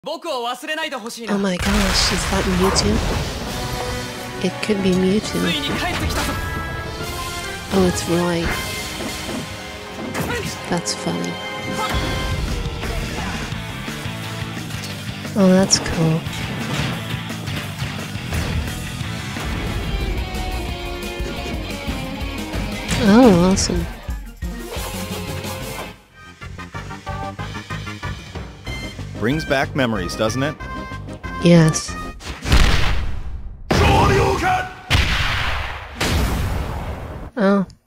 Oh my gosh, is that Mewtwo? It could be Mewtwo. Oh, it's Roy. That's funny. Oh, that's cool. Oh, awesome. Brings back memories, doesn't it? Yes. Oh.